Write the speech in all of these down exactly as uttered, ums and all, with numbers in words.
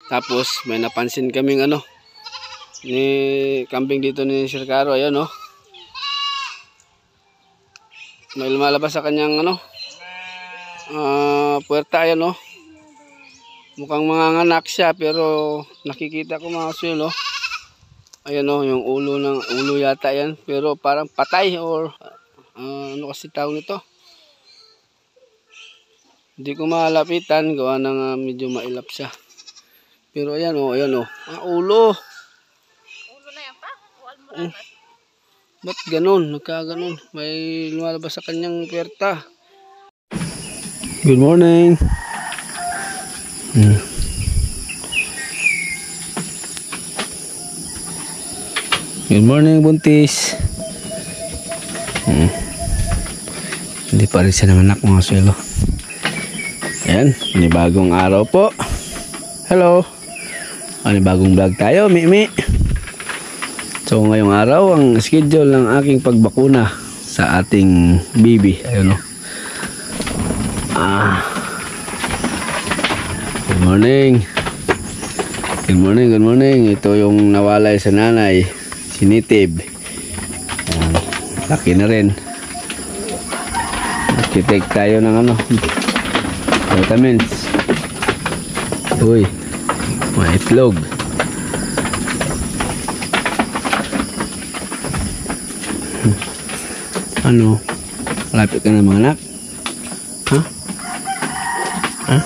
Tapos may napansin kaming ano ni kambing dito ni Sir Caro, ayan oh. May lumalabas sa kanyang ano uh, puwerta, ayan oh. Mukhang manganganak siya pero nakikita ko mga kasoil oh. Ayan oh, yung ulo ng ulo yata yan, pero parang patay or uh, ano kasi tawag nito. Hindi ko malapitan gawa ng uh, medyo mailap siya. Pero ayan oh, ayan oh. Ah, ulo. Ulo na yan pa? Hmm. Ba't ganun? Nagkaganon. May lumalabas sa kanyang puwerta. Good morning. Hmm. Good morning, buntis. Hmm. Hindi pa rin siya nanganak mga swelo. Ayan, panibagong araw po. Hello. Panibagong vlog tayo, Mimi. So ngayong araw, ang schedule ng aking pagbakuna sa ating baby. Ayun o. Ah. Good morning. Good morning, good morning. Ito yung nawalay sa nanay, si Nitib. Ayan, laki na rin. Mag-take tayo ng ano, vitamins. Uy, may itlog. Ano? Malapit ka na mga anak? Ha? Ha?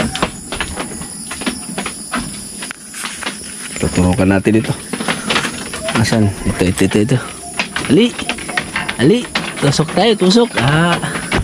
Tuturukan natin ito. Asan? Ito, ito, ito, ito. Ali! Ali! Tusok tayo, tusok. Ah!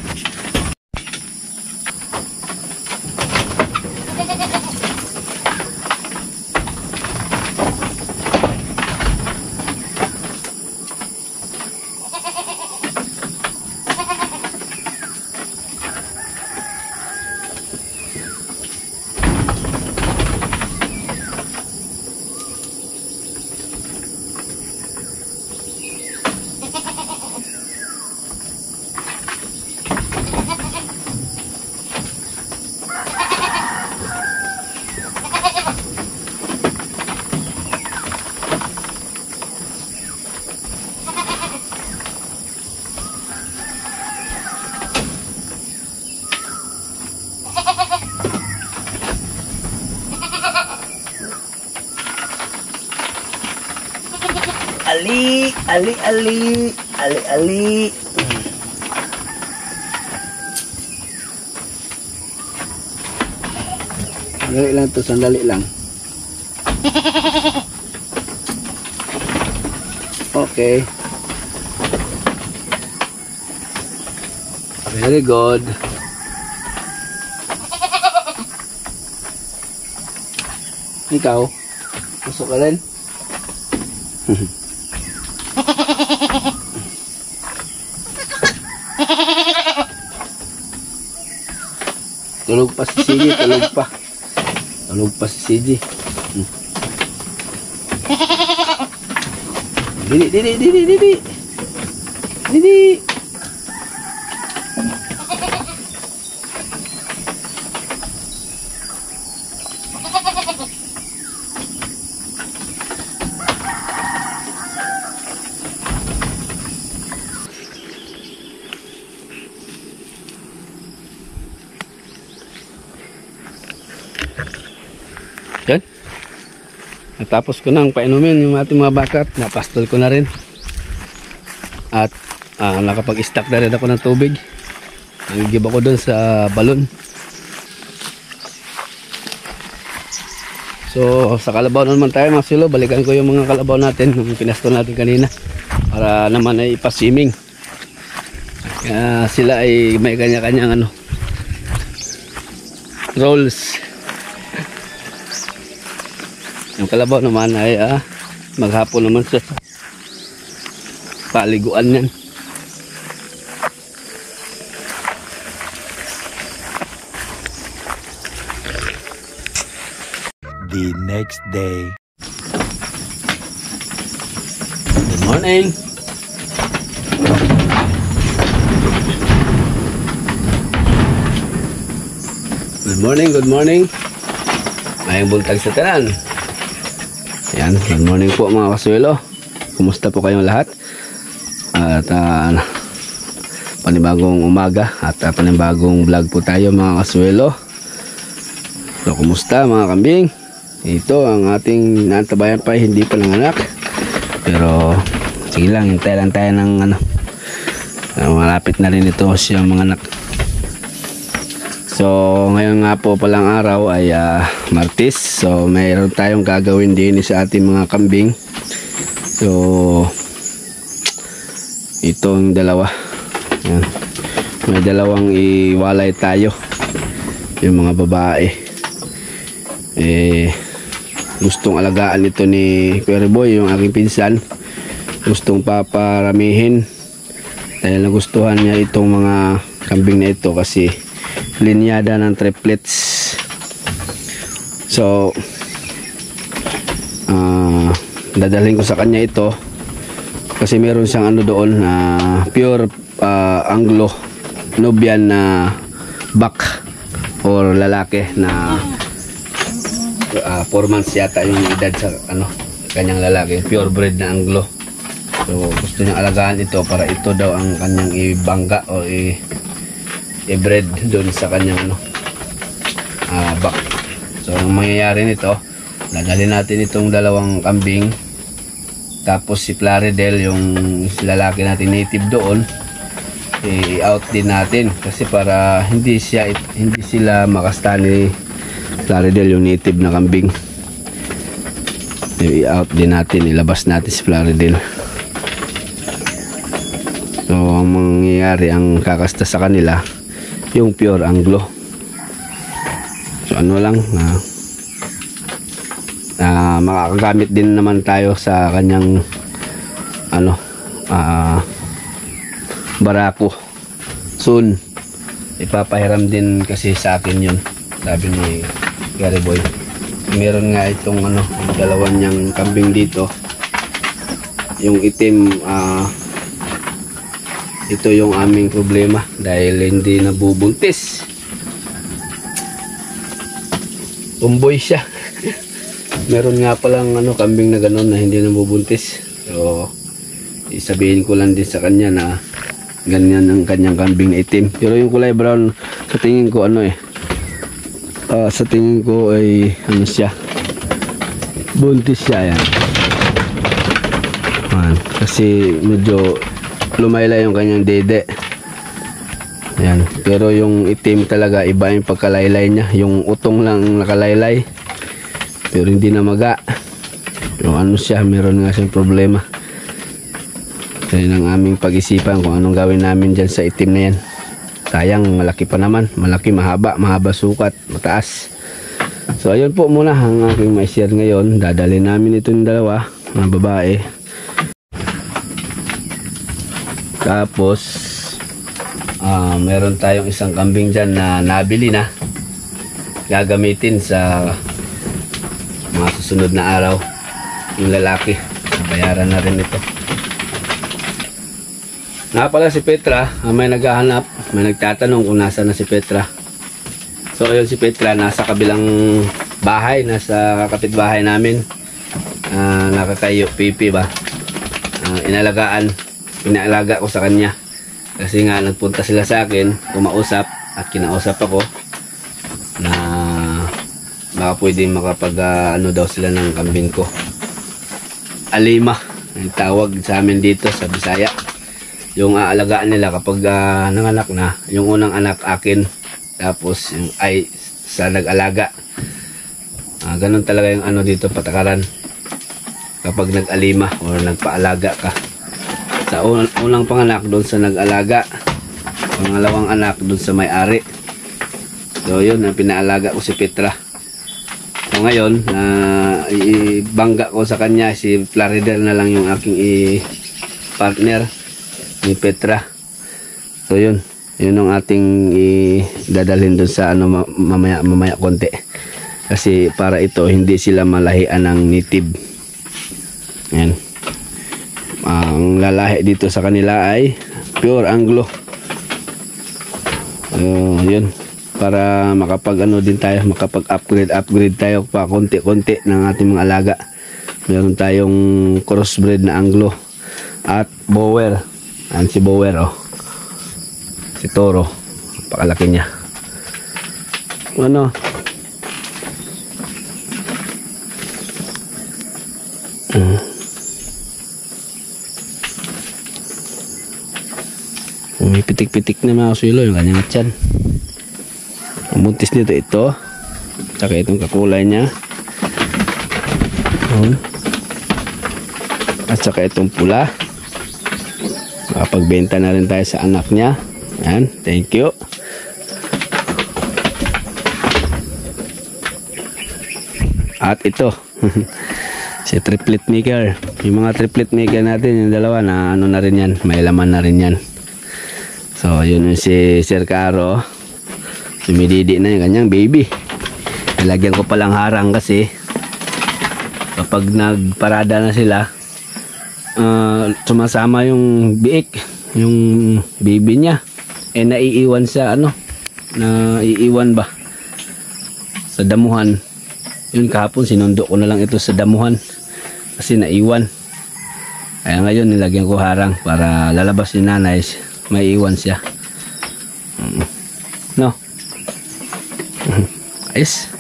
Ali, ali, ali, ali, ali. Sandali lang to, sandali lang. Okay. Very good. Ikaw, masuk ka rin? Tulog pa si C J, tulog pa. Tulog pa si C J. Hmm. Didi, didi, didi, didi. Didi. Yan. Natapos ko nang painumin yung ating mga bakat. Napastol ko na rin. At uh, nakapag-stock na rin ako ng tubig. Nagigib ako doon sa balon. So sa kalabaw naman tayo mga silo. Balikan ko yung mga kalabaw natin, yung pinastol natin kanina, para naman ay ipasiming. Kaya sila ay may kanya-kanyang ano, rolls. Yung kalabaw naman ay ah, maghapon naman sa paliguan yan. The next day. Good morning. Good morning, good morning. Mayang buntag sa tanan. Yan, good morning po mga kasuelo. Kumusta po kayong lahat? At uh, panibagong umaga at uh, panibagong vlog po tayo mga kasuelo. So, kumusta mga kambing? Ito ang ating natabayan pa, hindi pa nanganak. Pero sige lang, hintay lang tayo ng ano. Uh, malapit na rin ito siyang mga anak. So ngayon nga po palang araw ay uh, Martes. So mayroon tayong gagawin din sa ating mga kambing. So itong dalawa. Yan. May dalawang iwalay tayo. Yung mga babae. Eh gustong alagaan ito ni Kuya Boy, yung aking pinsan. Gustong paparamihin. Dahil nagustuhan niya itong mga kambing na ito kasi linyada ng triplets. So uh, dadalhin ko sa kanya ito kasi meron siyang ano doon na uh, pure uh, Anglo Nubian na buck or lalaki na uh, four months yata yung edad sa ano kanyang lalaki, pure breed na Anglo. So gusto niya alagaan ito para ito daw ang kanyang ibangga o i i-breed doon sa kanyang ano, uh, back. So ang mangyayari nito, dadalhin natin itong dalawang kambing, tapos si Plaridel yung lalaki natin native doon, i-out din natin kasi para hindi siya hindi sila makasta ni Plaridel yung native na kambing. I-out din natin, ilabas natin si Plaridel. So ang mangyayari, ang kakasta sa kanila yung pure Anglo. So ano lang uh, uh, makakagamit din naman tayo sa kanyang ano uh, barako soon. Ipapahiram din kasi sa akin yun, sabi ni Gary Boy. Meron nga itong ano, dalawa niyang kambing dito, yung itim. uh, Ito yung aming problema dahil hindi nabubuntis. Tumboy siya. Meron nga palang ano, kambing na gano'n na hindi nabubuntis. So, isabihin ko lang din sa kanya na ganyan ang kanyang kambing na itim. Pero yung kulay brown, sa tingin ko ano eh. Uh, sa tingin ko ay ano siya. Buntis siya yan. Man, kasi medyo lumaylay yung kanyang dede. Ayan. Pero yung itim talaga, iba yung pagkalaylay niya. Yung utong lang nakalaylay. Pero hindi na maga. Yung ano siya, meron nga siyang problema. Kaya ng aming pag-isipan kung anong gawin namin dyan sa itim na yan. Sayang, malaki pa naman. Malaki, mahaba. Mahaba sukat. Mataas. So ayun po muna ang aking may share ngayon. Dadalhin namin itong dalawa, mga babae. Tapos uh, meron tayong isang kambing dyan na nabili na, gagamitin sa mga susunod na araw. Yung lalaki, bayaran na rin ito. Nga pala si Petra, uh, may naghahanap, may nagtatanong kung nasa na si Petra. So ayun si Petra, nasa kabilang bahay, nasa kapitbahay namin. uh, Nakakayo, pipi ba, uh, inalagaan Inaalaga ko sa kanya kasi nga nagpunta sila sa akin, kumausap at kinausap ako na baka pwede makapag uh, ano daw sila ng kambing ko. Alima ang tawag sa amin dito sa Bisaya. Yung aalagaan nila kapag uh, nanganak na, yung unang anak akin, tapos yung ay sa nag-alaga. uh, ganun talaga yung ano dito, patakaran kapag nag-alima o nagpaalaga ka. Sa unang, unang panganak doon sa nag-alaga, pangalawang anak doon sa may-ari. So yun, ang pinaalaga ko si Petra. So ngayon, uh, ibangga ko sa kanya, si Plaridel na lang yung aking i-partner ni Petra. So yun, yun ang ating idadalhin doon sa ano, mamaya, mamaya konti. Kasi para ito, hindi sila malahian ng native. Yan. Ang lalahi dito sa kanila ay pure Anglo. Uh, yun. para makapag ano din tayo, makapag upgrade upgrade tayo pa konti-konti ng ating mga alaga. Meron tayong crossbred na Anglo at Bower. Ayan si Bower, oh. Si Toro, pakalaki niya. Ano? Hmm. May pitik-pitik na mga kasuelo yung kanyang tiyan. Ang buntis nito ito, tsaka itong kakulay niya, oh. At saka itong pula. Makapagbenta na rin tayo sa anak niya. Yan, thank you. At ito si triplet maker. Yung mga triplet maker natin, yung dalawa na ano na rin yan, may laman na rin yan. So yun yung si Sir Caro, sumididi na yung kanyang baby. Nilagyan ko palang harang kasi kapag nagparada na sila, uh, sumasama yung biik, yung baby niya, eh naiiwan sa ano, naiiwan ba sa damuhan. Yun, kahapon sinundo ko na lang ito sa damuhan kasi naiwan. Kaya ngayon nilagyan ko harang para lalabas ni nanay, may iwan siya. No? Ayos.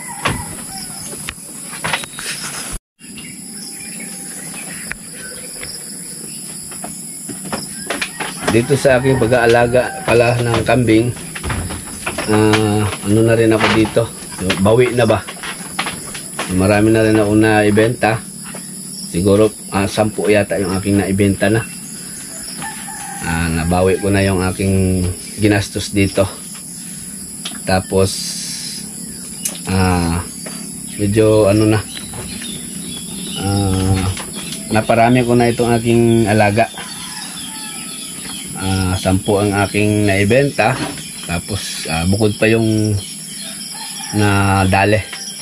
Dito sa aking pag-aalaga pala ng kambing, uh, ano na rin ako dito, bawi na ba? Marami na rin ako na ibenta. Siguro uh, sampu yata yung aking naibenta na. Uh, nabawi ko na yung aking ginastos dito. Tapos uh, medyo ano na, uh, naparami ko na itong aking alaga. Uh, sampu ang aking naibenta. Tapos uh, bukod pa yung na dale.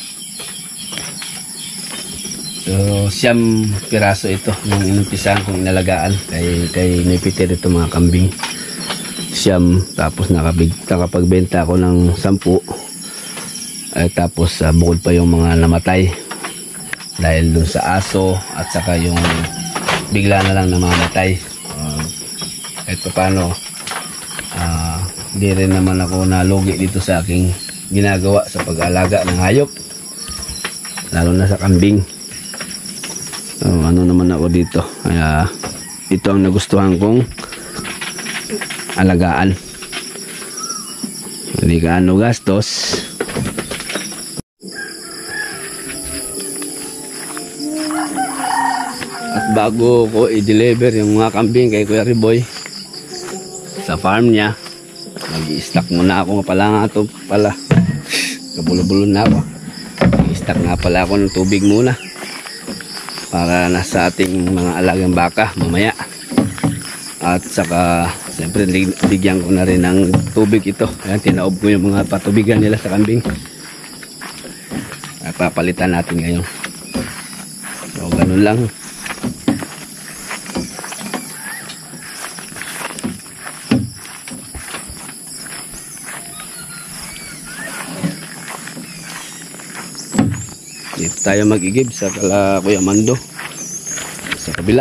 So, siyam piraso ito nung inumpisahan kong inalagaan kay, kay Nipiter ito mga kambing. Siyam, tapos nakabig, nakapagbenta ako ng sampu. Ay, tapos uh, bukod pa yung mga namatay dahil dun sa aso at saka yung bigla na lang namamatay. Uh, kahit pa paano, uh, di rin naman ako nalugi dito sa aking ginagawa sa pag-alaga ng hayop, lalo na sa kambing. So, ano naman ako dito, kaya ito ang nagustuhan kong alagaan. Hindi ka ano gastos. At bago ko i-deliver yung mga kambing kay Kuya Riboy sa farm niya, mag-i-stack muna ako nga pala nga ito pala kabulo-bulo na ako. Mag-i-stack nga pala ako ng tubig muna para nasa ating mga alagang baka mamaya. At saka siyempre bigyan ko na rin ng tubig ito. Ayan, tinaob ko yung mga patubigan nila sa kambing. Ay, papalitan natin ngayon. So ganun lang. Dito tayo mag-igib sa kala Kuya Mando sa kabila.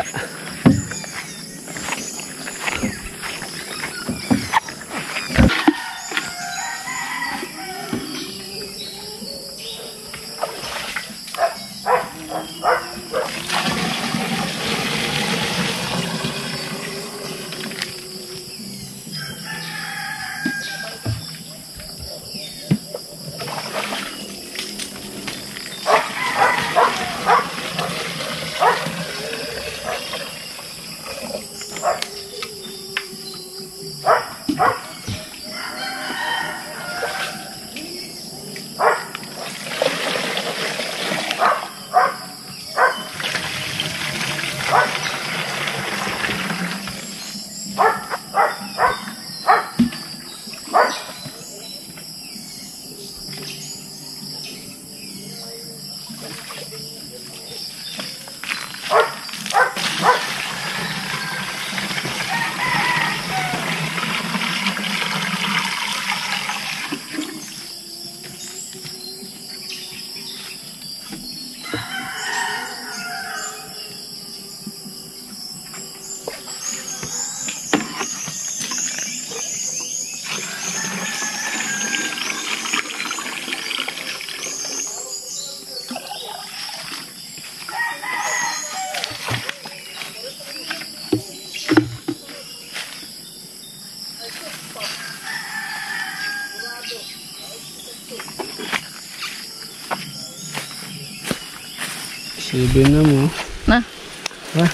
Seven na mo. Na. Ha?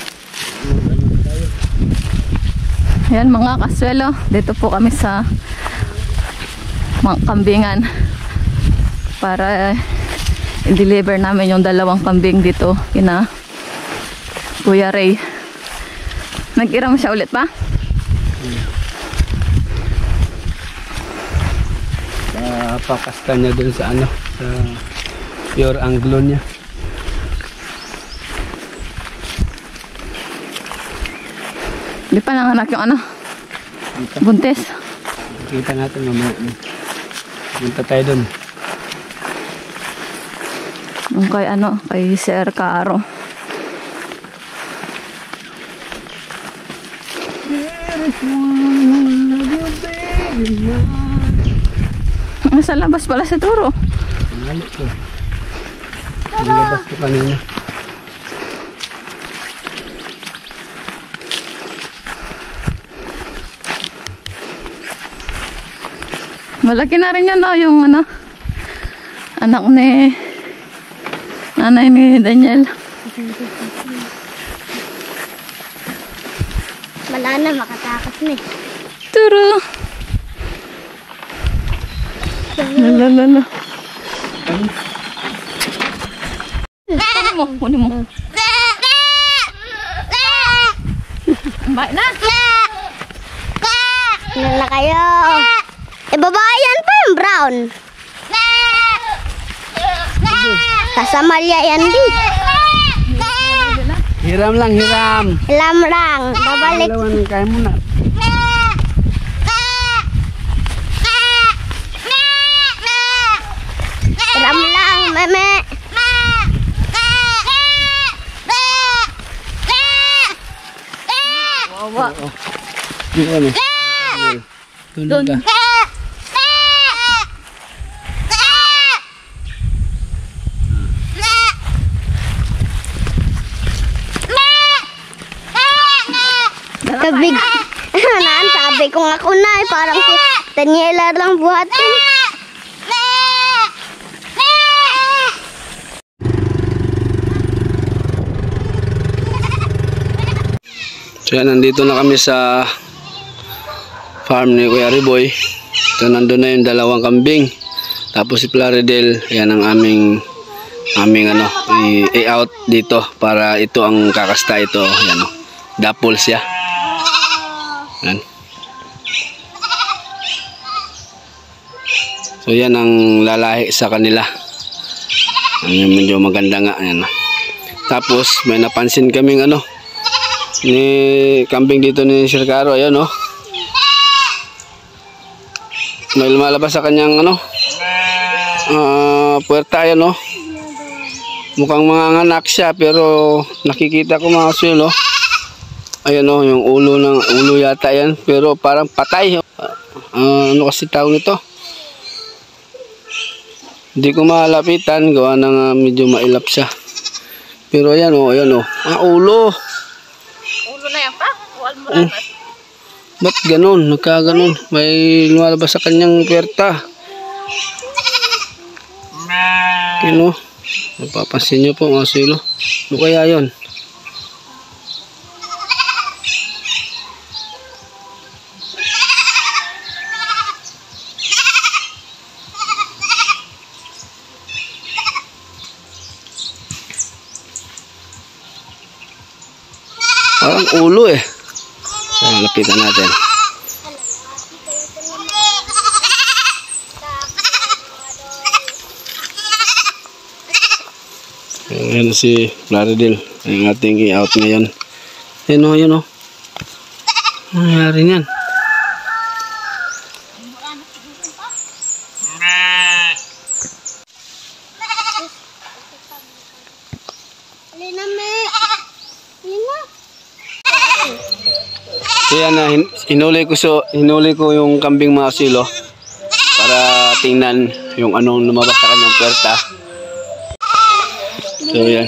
Yan mga kaswelo, dito po kami sa mga kambingan para i-deliver namin yung dalawang kambing dito kina Kuya Ray. Nag-iram siya ulit pa? Uh, pakasta niya dun sa ano, sa pure anglo niya. Di pa nanganak yung ano? Buntis. Kita natin mamaya. Punta tayo dun. Yung kay ano, kay Sir Caro. Nasa labas pala si Turo. Nalip ko. Nalabas ko kanina. Malaki na rin yun, no? Yung ano, anak ni nanay ni Daniel. Wala na, makatakas na eh. Turo. Lalalala. Kunin mo, kunin mo. Baik na. Ano na kayo? Eh, babae yan pa yung brown. Kasamalya yan di. Hiram lang, hiram. Alam lang, babalik. Dalawan, kaya mo na. Alam lang, meme. Wawa. Di ano? Tulog ka. Kabig. Naan, sabi ko nga kuna eh, parang si Daniela lang buhatin. So yan, nandito na kami sa farm ni Kuya Riboy. So nandun na yung dalawang kambing. Tapos si Plaridel, yan ang aming aming ano, i-out dito para ito ang kakasta ito. Yan o, dapol siya. Yan. So yan ang lalahi sa kanila. Yan, medyo maganda nga. Yan. Tapos may napansin kaming ano, ni kambing dito ni Sir Caro, ayan oh. May lumalabas sa kanyang ano, uh, puwerta, ayan oh. Mukhang mga anak siya pero nakikita ko mga swelo. Ayan oh, yung ulo ng ulo yata yan pero parang patay. Uh, ano kasi tawag nito? Hindi ko malapitan gawa ng uh, medyo mailap siya. Pero ayan oh, ayan oh. Ah, ulo. Ulo na yan pa? Uwal mo Oh. Ba't ganun? Nagkaganon. May lumalabas sa kanyang puwerta. Kino? Napapansin nyo po mga silo. Ano kaya yun? Parang ulo eh. Ayan, lapitan natin. Ayan si Plaridel. Ang ating i-out ngayon. Ayan o, ayan o. Ano nangyari niyan? Lina, me. Lina. So yan na, hin hinuli ko so, hinuli ko yung kambing mga silo para tingnan yung anong lumabas sa kanyang puwerta. So yan.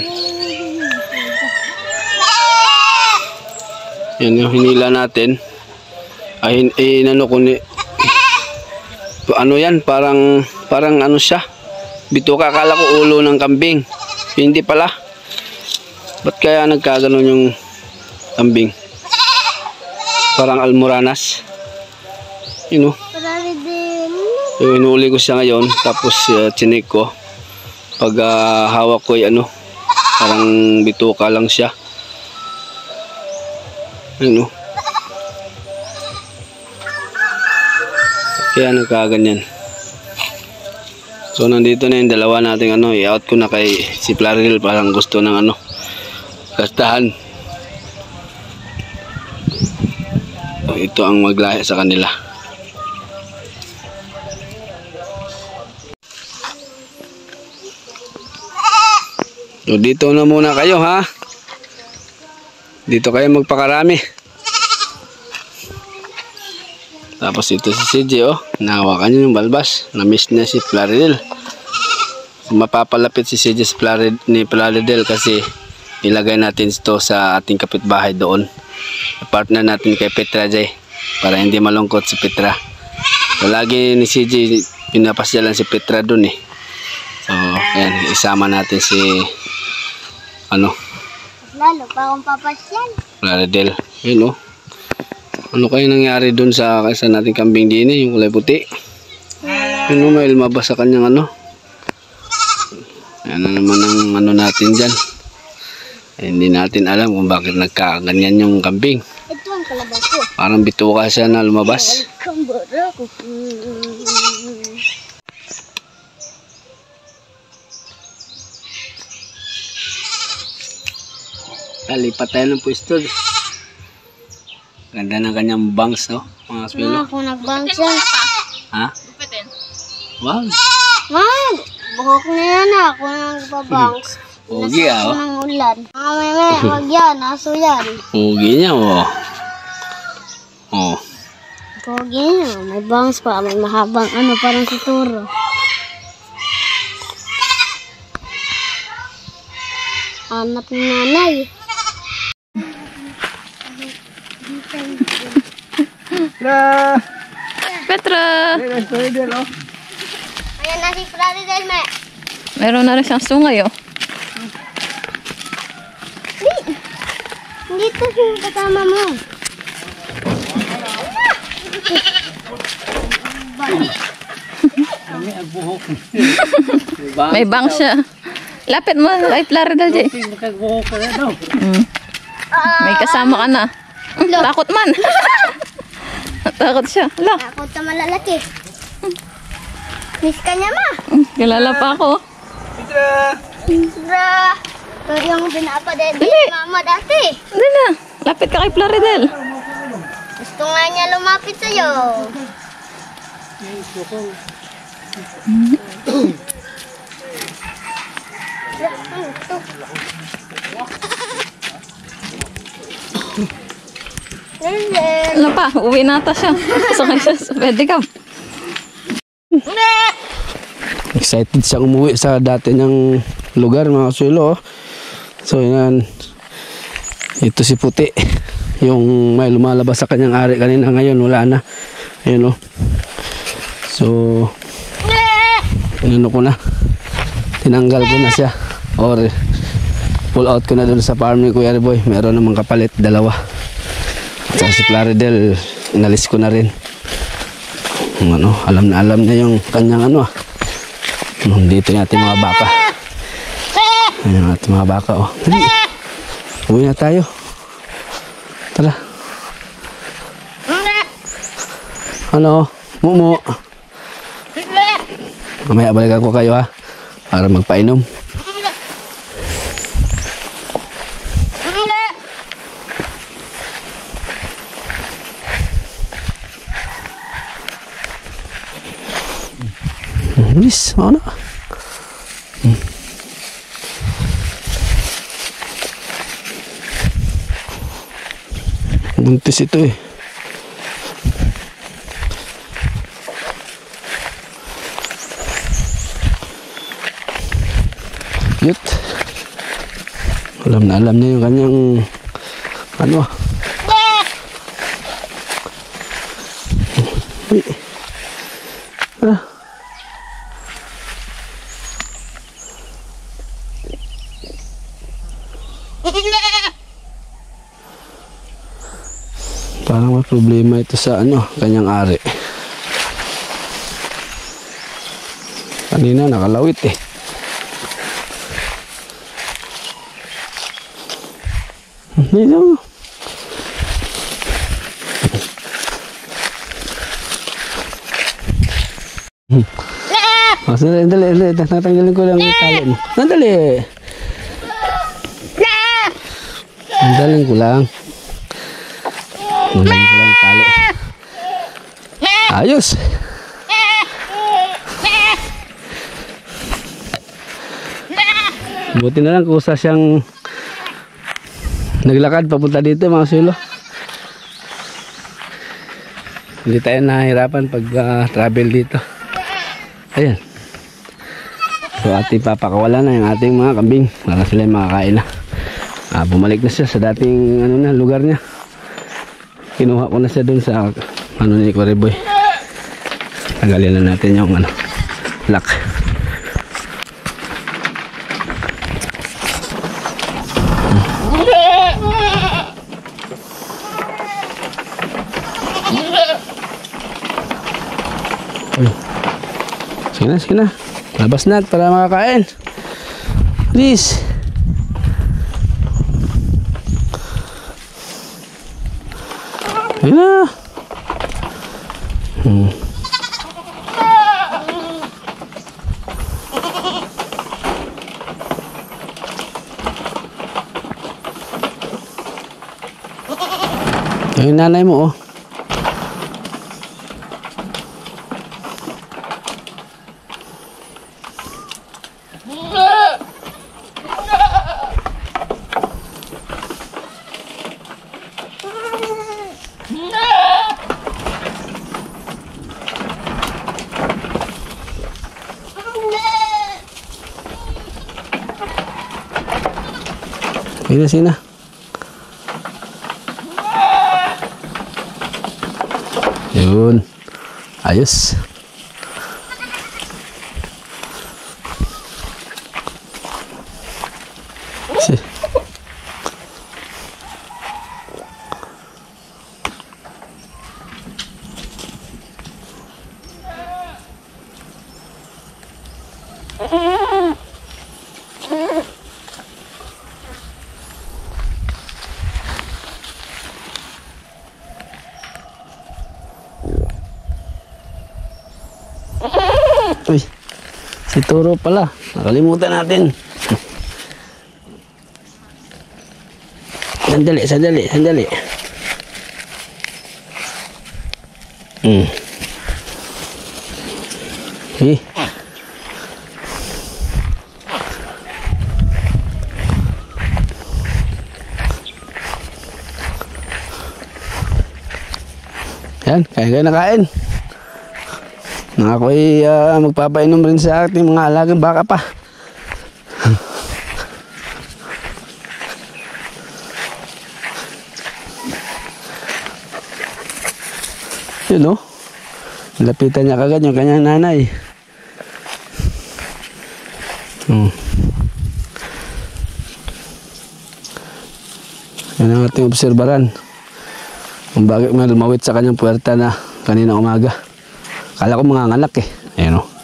Yan yung hinila natin. Ay, eh, inano ko ni ano yan, parang parang ano siya. Bituka, akala ko ulo ng kambing. Hindi pala. Ba't kaya nagkaganon yung kambing? Parang almoranas. Yun know? Yung inuuli ko siya ngayon, tapos uh, chinik ko. Pag uh, hawak ko ay ano, parang bituka lang siya. Yun know? Kaya nagkaganyan. So nandito na yung dalawa nating ano, i-out ko na kay si Plaridel, parang gusto ng ano, kastahan. So, ito ang maglahi sa kanila. So dito na muna kayo ha. Dito kayo magpakarami. Tapos ito si C J oh, nahawakan niya yung balbas. Na-miss niya si Plaridel. Mapapalapit si C J si Plarid, ni Plaridel kasi ilagay natin ito sa ating kapitbahay doon. Partner natin kay Petra Jay para hindi malungkot si Petra. So lagi ni C J pinapasyalan si Petra doon eh. So ayan, isama natin si ano? Lalo pa akong papasyal. Plaridel. Yun oh. Ano kayo nangyari dun sa sa nating kambing din eh, yung kulay puti? Ano, may lumabas sa kanyang ano? Yan na naman ang ano natin dyan. Eh, hindi natin alam kung bakit nagkaganyan yung kambing. Ito ang kalabaw ko. Parang bituka siya na lumabas. Kambara ko. Ah, lipat tayo ng pwesto. Ganda ng kanyang bangs, no? Mga swelo. Ako nagbangsa. Ha? Wow. Man, buhok na yan ah. Ako nagbabangs. Pogi ah, Ako oh. ng ulan. Mga may may, wag yan. Aso yan. Pogi niya, oh. Oh. Pogi niya. May bangs pa. May mahabang ano, parang suturo. Anak ni nanay. Petra! Ayan na si Plaridel, me. Meron na rin siyang sungay, oh. Hindi to yung kasama mo. May bang siya. Lapit mo kay Plaridel, Jay. Mm. May kasama ka na. Mm, takot man. Takot siya. Hala. Takot na malalaki. Miss ka niya, ma. Mm, kilala pa ako. Bra. Ito yung pinapadede Dali. ni mama dati. Hindi na. Lapit ka kay Plaridel. Gusto nga niya lumapit sa'yo. Lele. Ano pa? Uwi nata siya. Sakay siya sa pedicab. Excited siya umuwi sa dati niyang lugar, mga kasuelo. Oh. So yan, ito si Puti, yung may lumalabas sa kanyang ari kanina, ngayon wala na. Ayun oh. So inano ko na, tinanggal ko na siya, or pull out ko na doon sa farm ni Kuya Boy. Meron namang kapalit, dalawa. At saka si Plaridel, inalis ko na rin. Ano, alam na alam niya yung kanyang ano ah. Dito yung ating mga baka. Ayan yung ating mga baka, oh. Dali. Uwi na tayo. Tara. Ano? Mumu. Mamaya balikan ko kayo ha. Para magpainom. Bilis, ano? Hmm. Buntis ito eh. Yut. Alam na alam niya yung kanyang ano ah. Uy. Ah. Parang may problema ito sa ano, kanyang ari. Kanina nakalawit eh. Dito. Oh, sandali, sandali, sandali. Tatanggalin ko lang yung tali mo. Sandali. Sandalin ko lang. Sandalin ko lang yung tali. Ayos. Buti na lang kusa siyang naglakad papunta dito mga sulo. Hindi tayo nahihirapan pag uh, travel dito. Ayan. So ating papakawalan na yung ating mga kambing para sila yung makakain na. Ah, bumalik na siya sa dating ano na, lugar niya. Kinuha ko na siya dun sa ano ni Koriboy. Tagalin na natin yung ano, lock. Sige na, sige na. Labas na para makakain. Please. Sige na. Hmm. Yung nanay mo, oh. Sige na, sige na. Yun. Ayos. Si. Uy, si Turo pala. Nakalimutan natin. Sandali, sandali, sandali. Hmm. Eh. Yan, kaya-kaya na kain. Nang ako ay uh, magpapainom rin sa ating mga alagang baka pa. Yun o. Lapitan niya kagad yung kanyang nanay. Hmm. Yan ang ating obserbaran. Kung bakit may lumawit sa kanyang puwerta na kanina umaga. Kala ko mga anak eh. Ayan o.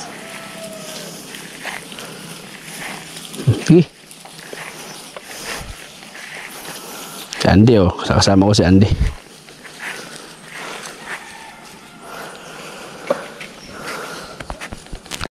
Sige. Si Andy o. Kasama ko si Andy.